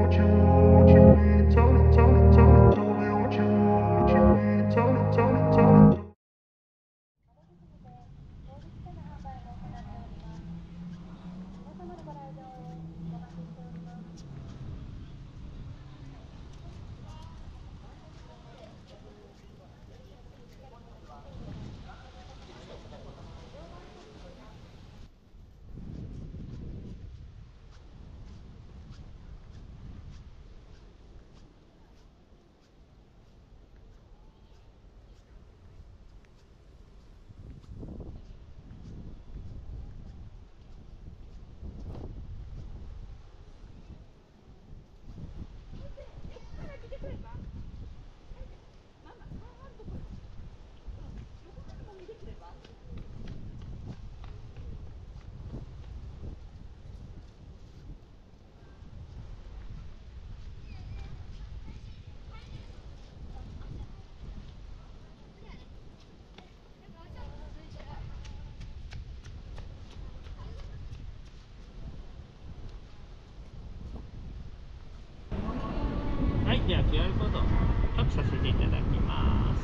はい、では QR コードをタップさせていただきます。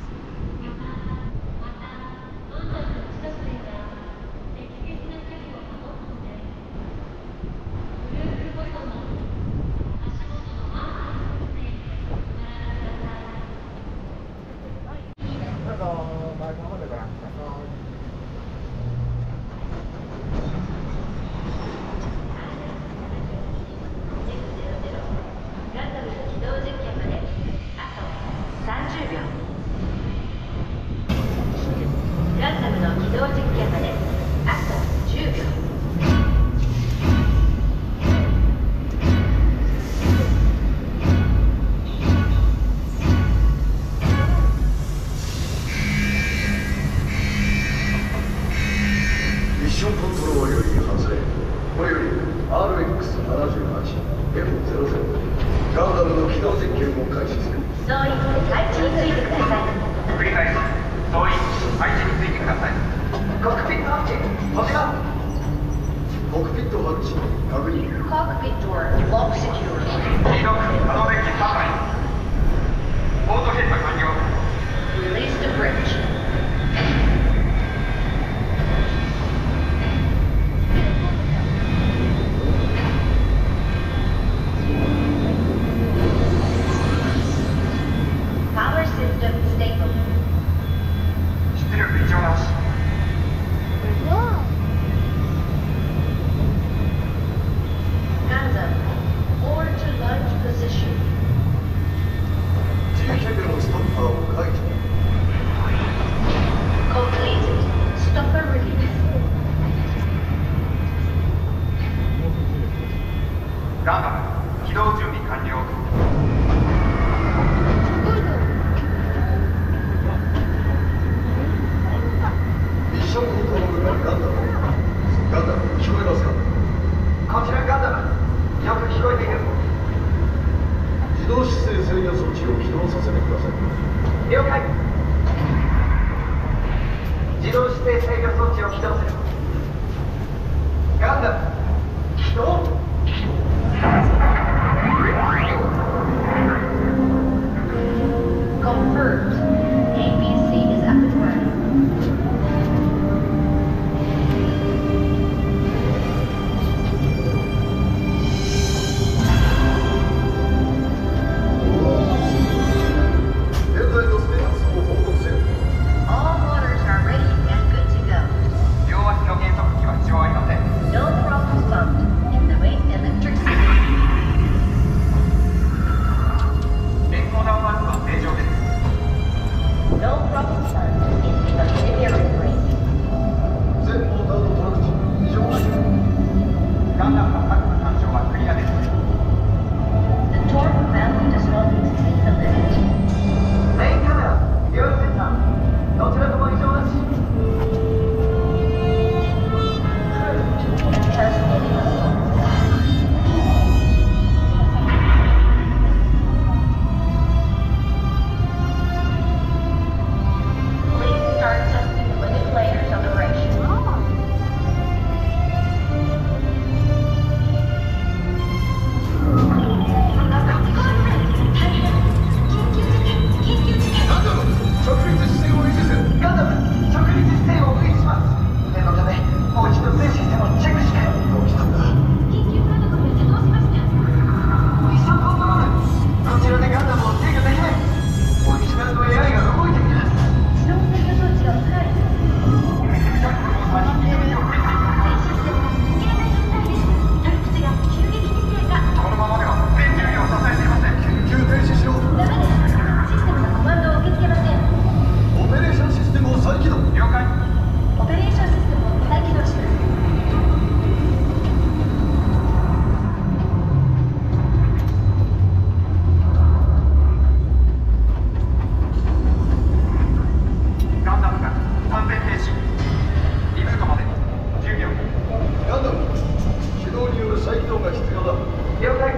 No problem found in the way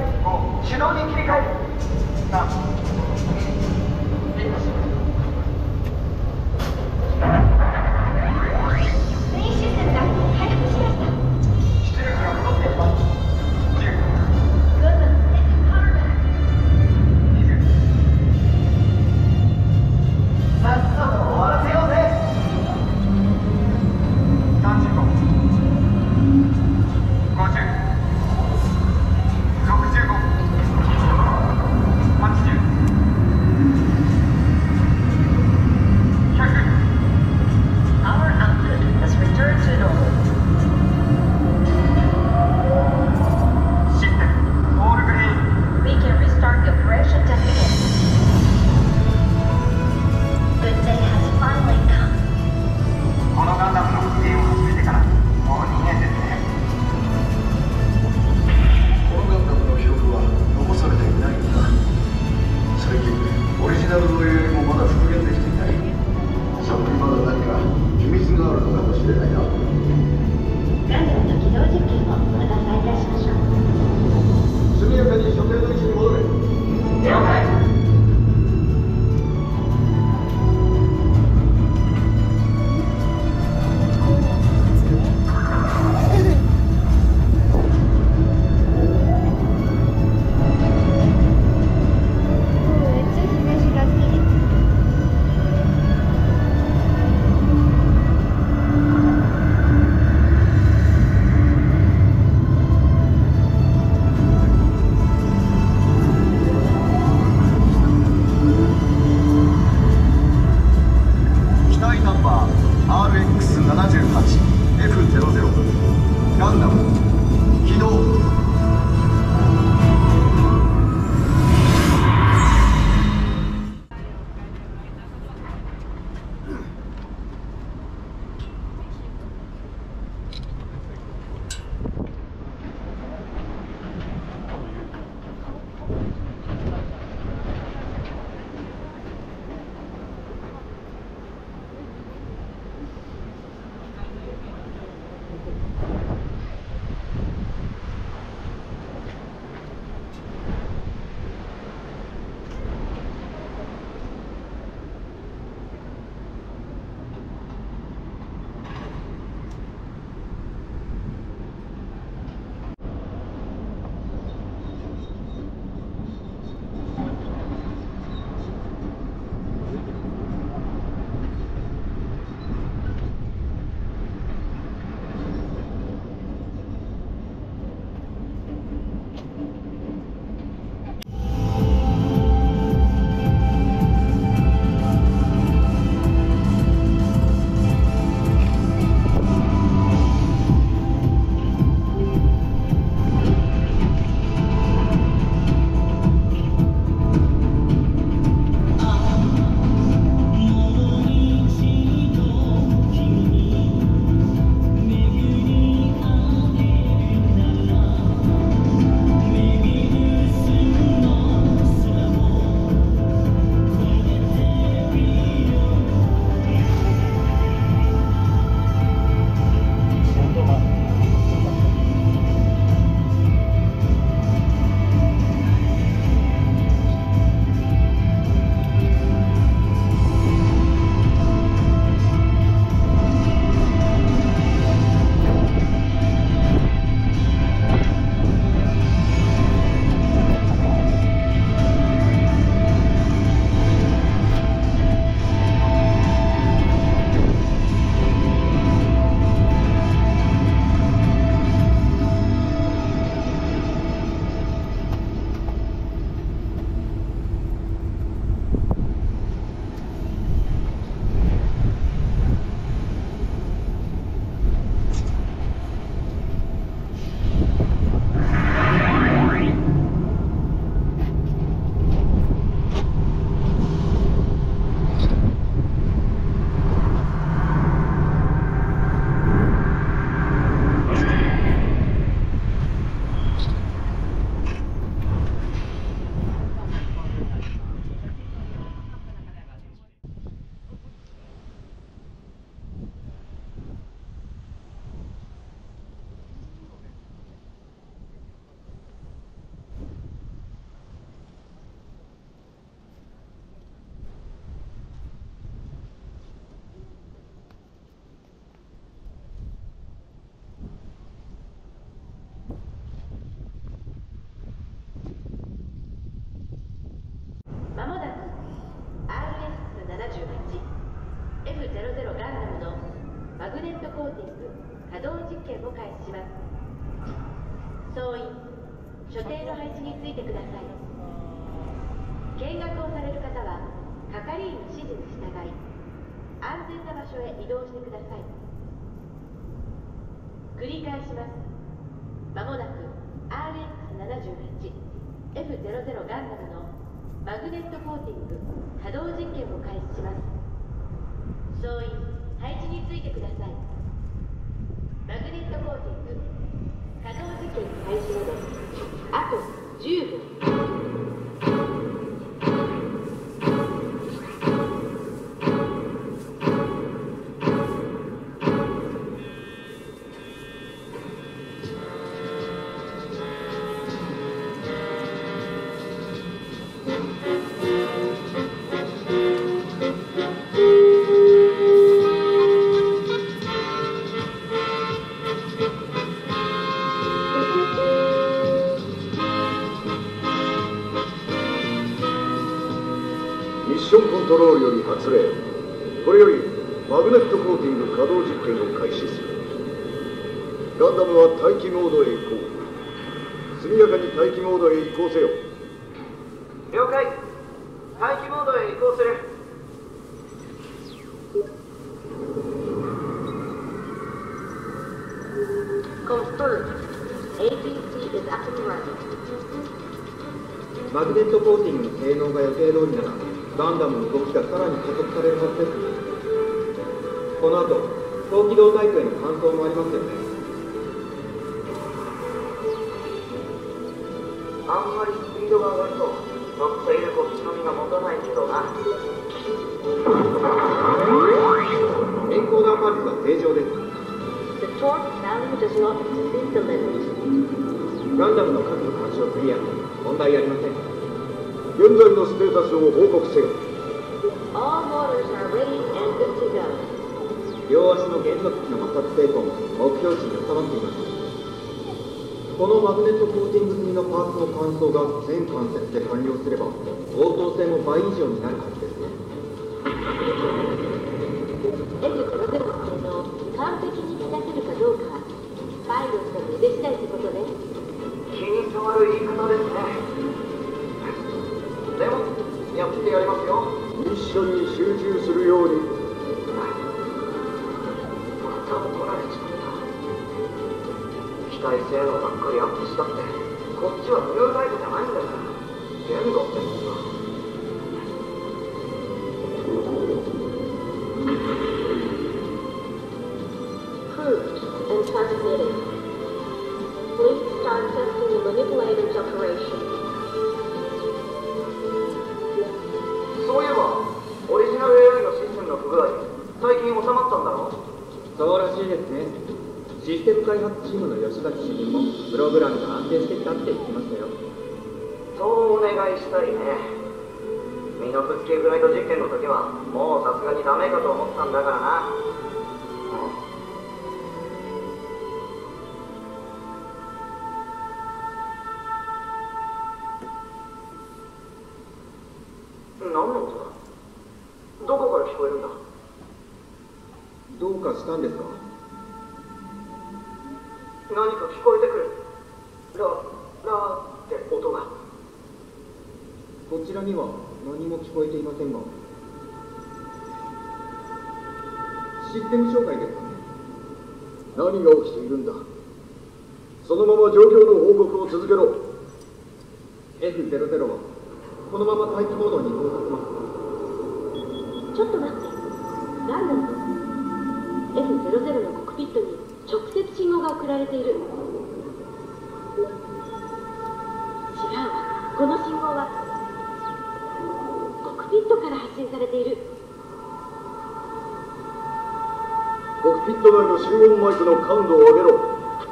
5、手動に切り替える。3、1。 メインシステムが回復しました。 出力が戻っています。10、 Gundam taking power back. 20。さっさと終わらせようぜ。35、50、65、80、70、 始します。総員、所定の配置についてください。見学をされる方は係員の指示に従い安全な場所へ移動してください。繰り返します。まもなく RX78F00 ガンダムのマグネットコーティング稼働実験を開始します。総員、配置についてください。マグネットコーティング稼働実験開始まであと10秒。 ミッションコントロールより発令。これよりマグネットコーティング稼働実験を開始する。ガンダムは待機モードへ移行。速やかに待機モードへ移行せよ。 了解。待機モードへ移行する。 Confirmed. APC is up and running. マグネットコーティングの性能が予定通りならガンダムの動きがさらに加速されるはずです。この後高機動タイプへの搬送もありますよね。 あんまりスピードが上がると乗っているこっちの身が持たないけどな。 エンコーダーパルスは正常です。 The torque value does not exceed the limit. ガンダムの各の監視をクリア。問題ありません。 現在のステータスを報告せよ。 All motors are ready and good to go. 両足の減速機の摩擦抵抗も目標値に収まっています。このマグネットコーティング済みのパーツの乾燥が全関節で完了すれば応答性も倍以上になるはずですね。 F00 の性能を完璧に満たせるかどうかはパイロットの腕次第ってことね。 気に障る言い方ですね。でもやってやりますよ。 ミッションに集中するように。 また怒られちまった。機体性能ばっかりアップしたってこっちはニュータイプじゃないんだから限度ってもんだ。 Proved and transmitted. Please start testing the manipulator's operation. そういえばオリジナル AI のシステムの不具合最近収まったんだろ。 そうらしいですね。システム開発チームの吉崎主任もプログラムが安定してきたって言ってましたよ。 そうお願いしたいね。ミノフスキーフライト実験の時はもうさすがにダメかと思ったんだからな。何の音だ。どこから聞こえるんだ。 どうかしたんですか。 何か聞こえてくる。ラって音が。 こちらには何も聞こえていませんが。システム障害ですかね。 何が起きているんだ。そのまま状況の報告を続けろ。 F00 はこのまま待機モードに移行させます。 ちょっと待って。ガンダム F00 のコクピットに直接信号が送られている。違うわ。この信号はコクピットから発信されている。 コクピット内の集音マイクの感度を上げろ。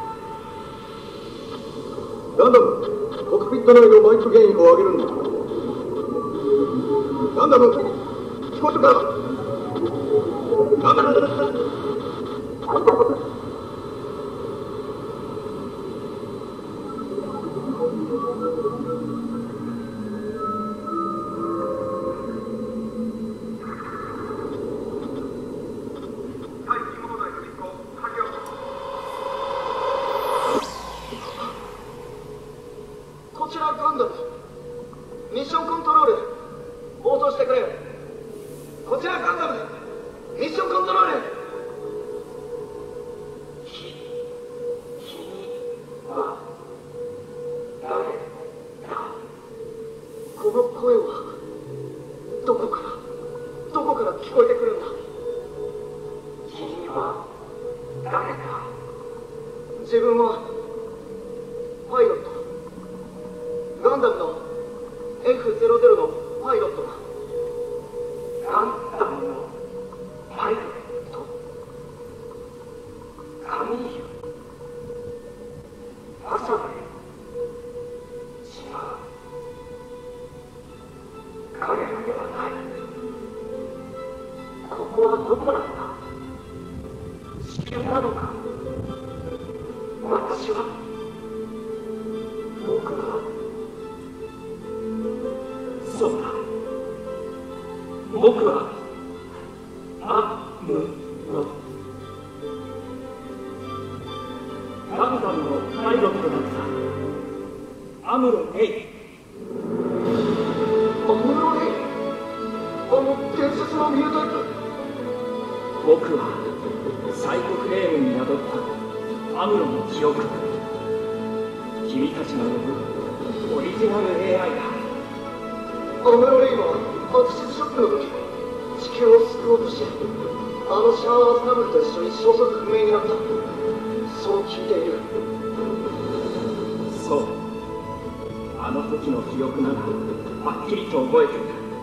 ガンダム、コクピット内のマイクゲインを上げるんだ。ガンダム、聞こえるか。ガンダム。 らガンダム。ミッションコントロール応答してくれ。こちらガンダム、ミッションコントロール。君は誰だ。この声はどこから聞こえてくるんだ。君は誰だ。自分はパイロット、ガンダムの F00 のパイロットだ。ガンダムのパイロット、カミーユ、ハサウェイ、違う、彼らではない。ここはどこなんだ。地球なのか。私はそうだ、僕はアムロ、ガンダムのパイロットだった。アムロレイ。アムロレイ、あの伝説のミュータイプ。僕はサイコフレームに宿ったアムロの記憶。君たちが呼ぶオリジナル AI だ。アムロレイはアクシスショックの時、地球を救おうとしてあのシャアワーズナブルと一緒に消息不明になった。そう聞いている。そう、あの時の記憶ならはっきりと覚えている。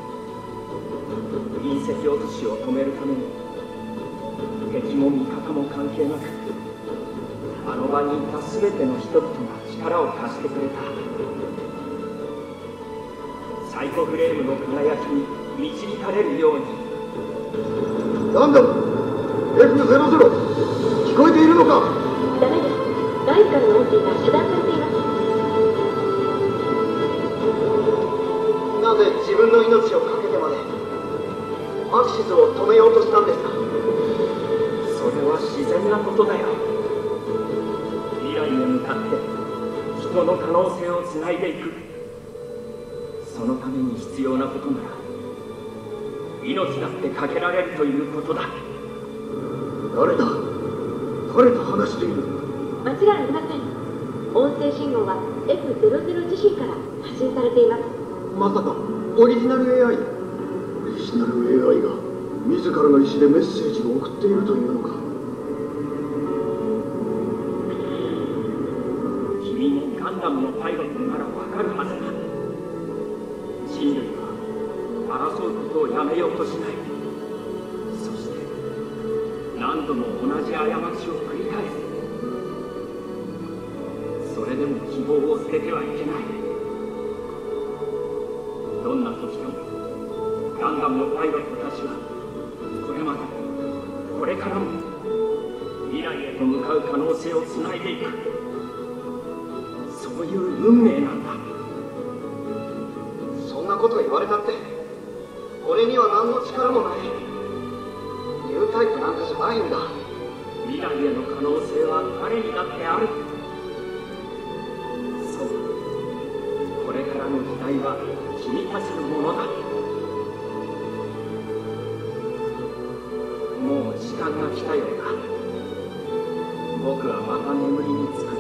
隕石落としを止めるために敵も味方も関係なく、あの場にいた全ての人々が力を貸してくれた。サイコフレームの輝きに導かれるように。 ガンダム F00、聞こえているのか。 ダメです。外からの音声が遮断されています。 なぜ自分の命を懸けてまでアクシスを止めようとしたんですか。 それは自然なことだよ。未来へ向かって人の可能性をつないでいく。そのために必要なことなら命だってかけられるということだ。 誰だ。彼と話している。 間違いありません。音声信号は F00 自身から発信されています。 まさかオリジナル AI。 オリジナル AI が自らの意思でメッセージを送っているというのか。 君もガンダムのパイロットならわかるはずだ。人類は争うことをやめようとしない。そして何度も同じ過ちを繰り返す。それでも希望を捨ててはいけない。どんな時でもガンダムのパイロットたちはこれまでこれからも未来へと向かう可能性をつないでいく。そういう運命なんだ。 そんなこと言われたって俺には何の力もない。ニュータイプなんかじゃないんだ。 未来への可能性は誰にだってある。そう、これからの時代は君たちのものだ。もう時間が来たようだ。僕はまた眠りにつく。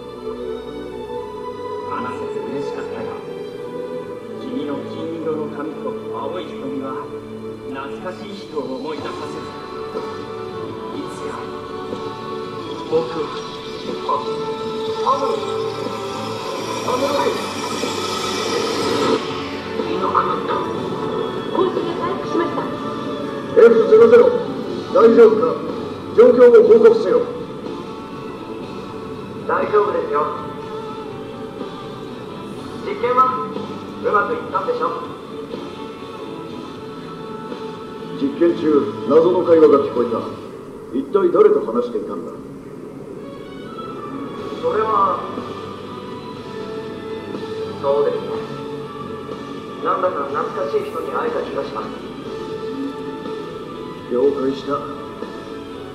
話せて嬉しかったよ。君の金色の髪と青い瞳は懐かしい人を思い出させる。いつや僕はアムロレイ、いなくなった。 更新が回復しました。 F00、大丈夫か。状況を報告せよ。 大丈夫ですよ。実験はうまくいったんでしょ。 実験中、謎の会話が聞こえた。一体誰と話していたんだ。 それはそうですね。なんだか懐かしい人に会えた気がします。 了解した。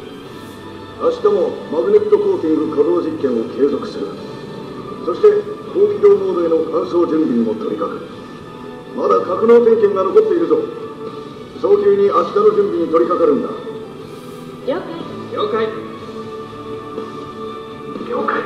明日もマグネットコーティング稼働実験を継続する。そしてこ高機動モードへの搬送準備にも取り掛かる。まだ格納点検が残っているぞ。早急に明日の準備に取り掛かるんだ。 了解。 了解。 了解。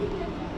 てください。